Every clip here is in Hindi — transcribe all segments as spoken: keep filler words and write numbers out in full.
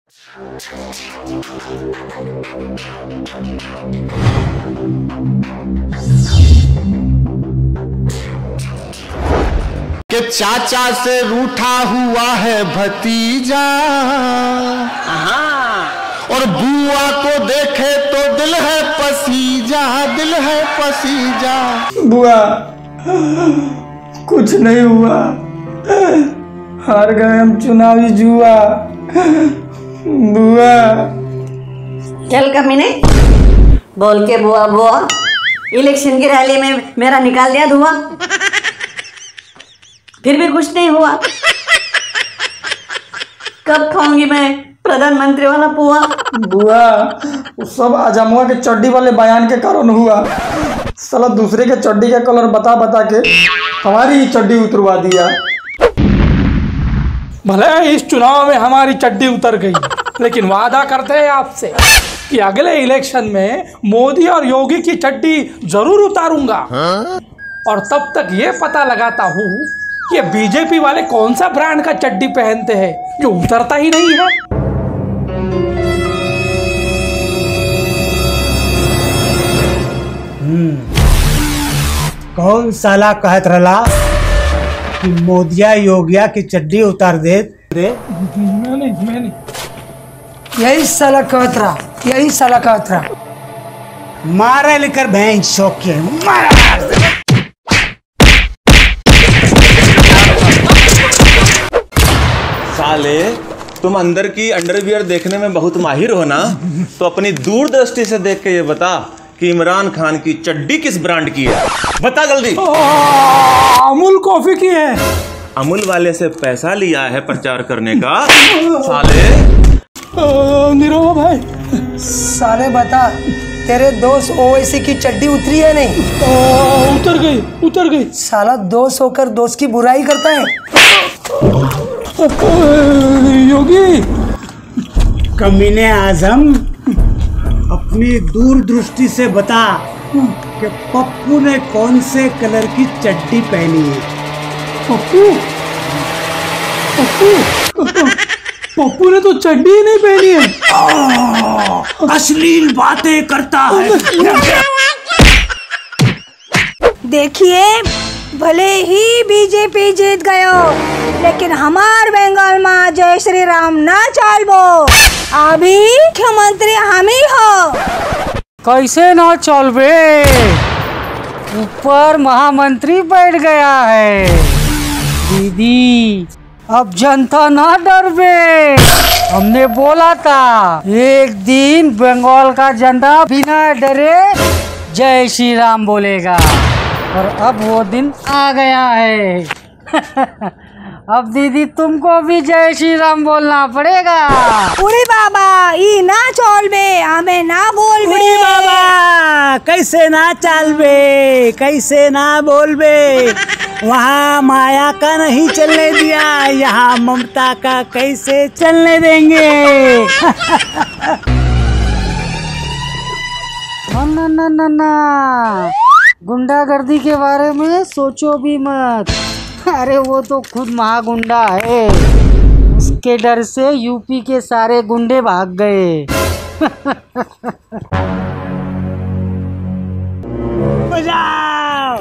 कि चाचा से रूठा हुआ है भतीजा, और बुआ को देखे तो दिल है पसीजा, दिल है पसीजा। बुआ कुछ नहीं हुआ, हार गए हम चुनावी जुआ। बुआ चल कमीने, बोल के बुआ बुआ इलेक्शन की रैली में मेरा निकाल दिया धुआं, फिर भी कुछ नहीं हुआ। कब खाऊंगी मैं प्रधानमंत्री वाला पुआ? बुआ वो सब आजमुआ के चड्डी वाले बयान के कारण हुआ। साला दूसरे के चड्डी का कलर बता बता के हमारी चड्डी उतरवा दिया। भले इस चुनाव में हमारी चड्डी उतर गई, लेकिन वादा करते हैं आपसे कि अगले इलेक्शन में मोदी और योगी की चड्डी जरूर उतारूंगा। और तब तक ये पता लगाता हूँ कि बीजेपी वाले कौन सा ब्रांड का चड्डी पहनते हैं जो उतरता ही नहीं है। कौन साला कहत रला कि मोदिया योगिया की चड्डी उतार दे दे? मैंने मैंने यही साला कहत रहा, यही साला कहत रहा। मारा लेकर भैंस शौके मारा। साले तुम अंदर की अंडरवियर देखने में बहुत माहिर हो ना, तो अपनी दूरदृष्टि से देख के ये बता कि इमरान खान की चड्डी किस ब्रांड की है, बता जल्दी। अमूल कॉफी की है। अमूल वाले से पैसा लिया है प्रचार करने का साले। निरवा भाई साले बता, तेरे दोस्त ओवैसी की चड्डी उतरी है नहीं? ओ, उतर गई उतर गई। साला दोस्त होकर दोस्त की बुराई करता है। योगी कमीने आजम, अपनी दूरदृष्टि से बता कि पप्पू ने कौन से कलर की चड्डी पहनी है? पप्पू पप्पू पप्पू ने तो चड्डी ही नहीं पहनी है। अश्लील बातें करता है। देखिए, भले ही बीजेपी जीत गयो, लेकिन हमार बंगाल में जय श्री राम ना चलबो। अभी मुख्यमंत्री हम ही हो। कैसे ना चलबे? ऊपर महामंत्री बैठ गया है। दीदी अब जनता ना डरबे। हमने बोला था एक दिन बंगाल का जनता बिना डरे जय श्री राम बोलेगा, और अब वो दिन आ गया है। अब दीदी तुमको भी जय श्री राम बोलना पड़ेगा। उड़ी बाबा ई ना चलबे, हमें ना बोलबे। उड़ी बाबा कैसे ना चलबे, कैसे ना बोलबे। वहाँ माया का नहीं चलने दिया, यहाँ ममता का कैसे चलने देंगे। ना ना ना ना, गुंडागर्दी के बारे में सोचो भी मत। अरे वो तो खुद महागुंडा है, उसके डर से यूपी के सारे गुंडे भाग गए। बजाओ।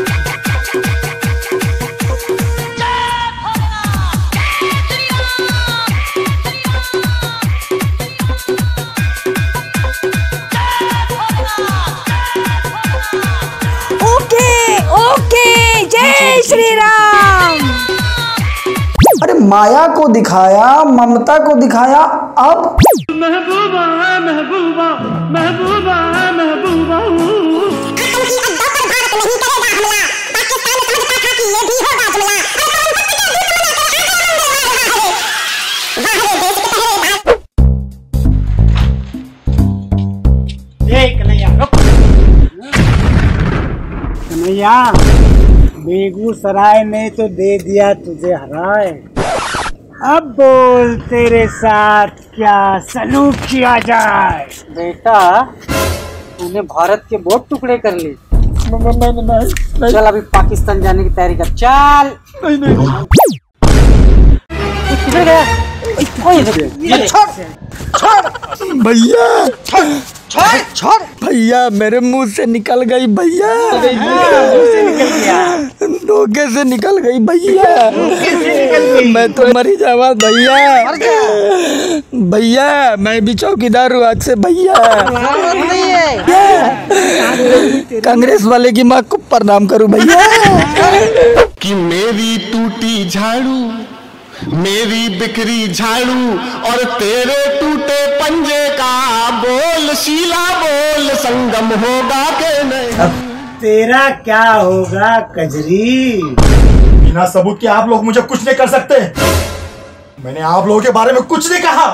ओके ओके, जय श्री राम। अरे माया को दिखाया, ममता को दिखाया, अब महबूबा महबूबा महबूबा महबूबा। कन्हैया, बेगूसराय में तो दे दिया तुझे हराए, अब बोल तेरे साथ क्या सलूक किया जाए। बेटा तूने भारत के बहुत टुकड़े कर लिए। नहीं नहीं नहीं। चल अभी पाकिस्तान जाने की तैयारी कर। चल नहीं नहीं। किधर गया? ये छोड़ छोड़ भैया, छोड़ छोड़ छोड़ भैया, मेरे मुंह से निकल गई भैया, धोखे से निकल गई भैया, मैं तो मरी जावा भैया, भैया मैं भी चौकीदार हूँ आज से भैया। कांग्रेस वाले की माँ को प्रणाम करूँ भैया। कि मेरी टूटी झाड़ू, मेरी बिखरी झाड़ू और तेरे टूटे पंजे का बोल, शीला बोल, संगम होगा के नहीं। अब तेरा क्या होगा कजरी? बिना सबूत के आप लोग मुझे कुछ नहीं कर सकते। मैंने आप लोगों के बारे में कुछ नहीं कहा।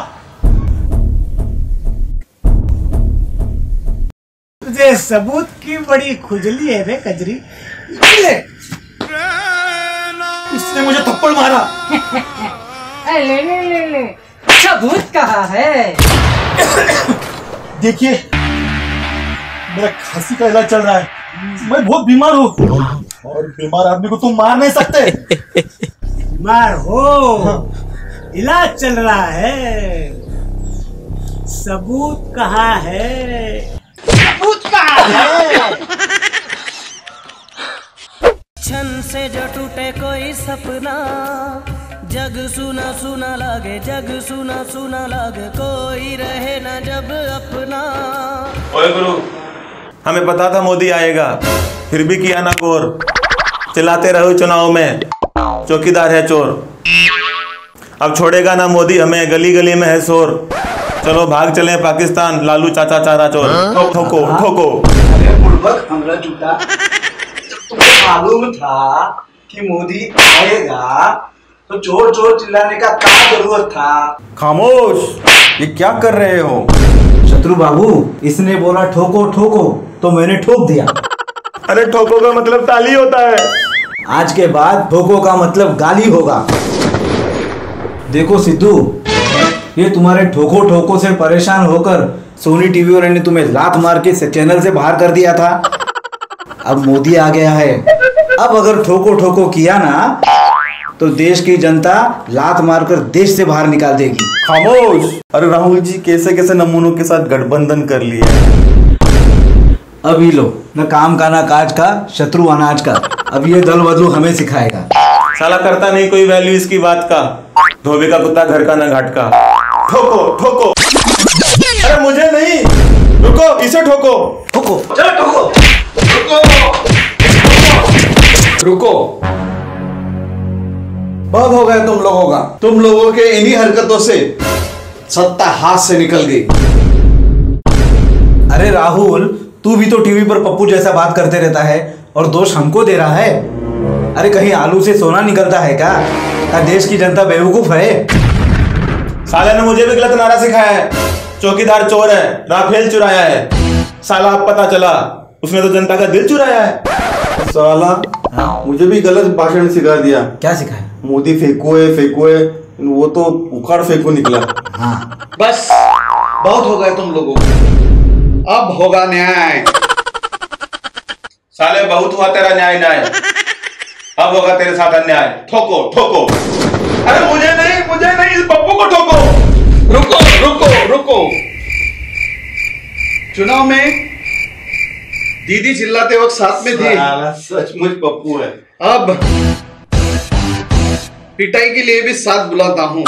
तुझे सबूत की बड़ी खुजली है रे कजरी। इसने मुझे थप्पड़ मारा। ले ले ले ले, सबूत कहाँ है? देखिए मेरा खांसी का इलाज चल रहा है, मैं बहुत बीमार हूँ और बीमार आदमी को तुम मार नहीं सकते। बीमार हो, इलाज चल रहा है, सबूत कहाँ है? सबूत कहाँ है? छन से जो टूटे कोई सपना, जग सुना सुना लागे, जग सुना सुना लागे, कोई रहे ना जब अपना। ओए गुरु, हमें पता था मोदी आएगा, फिर भी किया ना गौर। चिल्लाते रहो चुनाव में, चौकीदार है चोर। अब छोड़ेगा ना मोदी हमें, गली गली में है शोर। चलो भाग चले पाकिस्तान, लालू चाचा चारा चोर। ठोको ठोको। अरे बुड़बक हमरा जूता, तुम्हें मालूम था कि मोदी आएगा तो चोर चोर चिल्लाने का क्या जरूरत था? खामोश, ये क्या कर रहे हो? शत्रु बाबू, इसने बोला ठोको ठोको तो मैंने ठोक दिया। अरे ठोको का मतलब ताली होता है। आज के बाद ठोको का मतलब गाली होगा। देखो सिद्धू, ये तुम्हारे ठोको ठोको से परेशान होकर सोनी टीवी वाले ने तुम्हें लात मार के चैनल से बाहर कर दिया था। अब मोदी आ गया है, अब अगर ठोको ठोको किया ना तो देश की जनता लात मारकर देश से बाहर निकाल देगी। खामोश। अरे राहुल जी कैसे कैसे नमूनों के साथ गठबंधन कर लिया। अब ये लो, न काम का ना काज का, शत्रु अनाज का। अब ये दल बदलू हमें सिखाएगा। साला करता नहीं कोई वैल्यू इसकी बात का, धोबी का कुत्ता घर का ना घाट का। ठोको ठोको। अरे मुझे नहीं, रुको, इसे ठोको ठोको चलो ठोको। रुको रुको, बहुत हो गया तुम लोगों का। तुम लोगों के इन्हीं हरकतों से सत्ता हाथ से निकल गई। अरे राहुल, तू भी तो टीवी पर पप्पू जैसा बात करते रहता है और दोष हमको दे रहा है। अरे कहीं आलू से सोना निकलता है क्या? क्या देश की जनता बेवकूफ है? साले ने मुझे भी गलत नारा सिखाया है। चौकीदार चोर है, राफेल चुराया है। साला अब पता चला उसने तो जनता का दिल चुराया है। साला हाँ। मुझे भी गलत भाषण सिखा दिया। क्या सिखाया? मोदी फेंको है फेंको है, वो तो उखाड़ फेंको निकला। हाँ। बस बहुत हो गए तुम लोगों, अब होगा न्याय। साले बहुत हुआ तेरा न्याय न्याय, अब होगा तेरे साथ अन्याय। ठोको ठोको। अरे मुझे नहीं, मुझे नहीं, इस पप्पू को ठोको। रुको रुको रुको। चुनाव में दीदी चिल्लाते वक्त साथ में थी। सचमुच पप्पू है। अब पिटाई के लिए भी साथ बुलाता हूँ।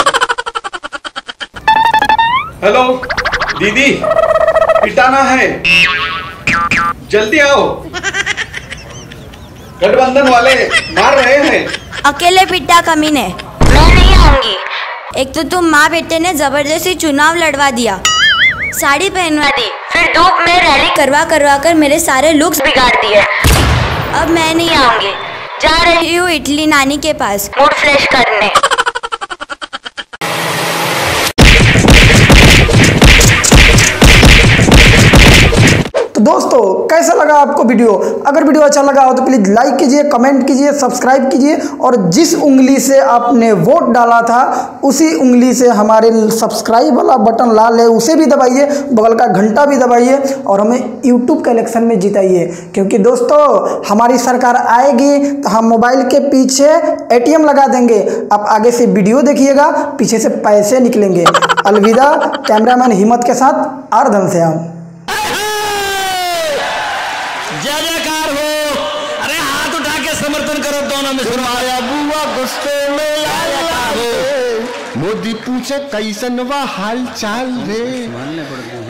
हेलो दीदी, पिटाना है, जल्दी आओ, गठबंधन वाले मार रहे हैं। अकेले पिट्टा कमीने, मैं नहीं आऊंगी। एक तो तुम माँ बेटे ने जबरदस्ती चुनाव लड़वा दिया, साड़ी पहनवा दी, फिर धूप में रैली करवा करवा कर मेरे सारे लुक्स बिगाड़ दिए। अब मैं नहीं आऊंगी, जा रही हूँ इटली नानी के पास मूड फ्रेश करने। तो दोस्तों कैसा लगा आपको वीडियो? अगर वीडियो अच्छा लगा हो तो प्लीज़ लाइक कीजिए, कमेंट कीजिए, सब्सक्राइब कीजिए और जिस उंगली से आपने वोट डाला था उसी उंगली से हमारे सब्सक्राइब वाला बटन लाल है उसे भी दबाइए, बगल का घंटा भी दबाइए और हमें यूट्यूब के इलेक्शन में जिताइए। क्योंकि दोस्तों हमारी सरकार आएगी तो हम मोबाइल के पीछे एटीएम लगा देंगे। आप आगे से वीडियो देखिएगा, पीछे से पैसे निकलेंगे। अलविदा, कैमरामैन हिम्मत के साथ आर घनश्याम। जय जयकार हो। अरे हाथ उठा के समर्थन करो दोनों में। सुनाया बुआ गुस्से में आया रे, मोदी पूछे कैसन वा हाल चाल रे।